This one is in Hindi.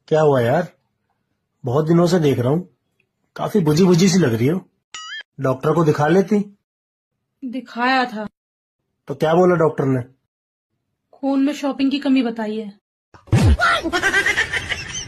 क्या हुआ यार? बहुत दिनों से देख रहा हूँ, काफी बुझी बुझी सी लग रही हो। डॉक्टर को दिखा लेती। दिखाया था। तो क्या बोला डॉक्टर ने? खून में शॉपिंग की कमी बताई है।